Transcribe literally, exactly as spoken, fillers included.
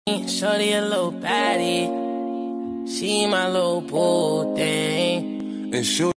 Shorty a little baddie. She my little boo thing. And shoot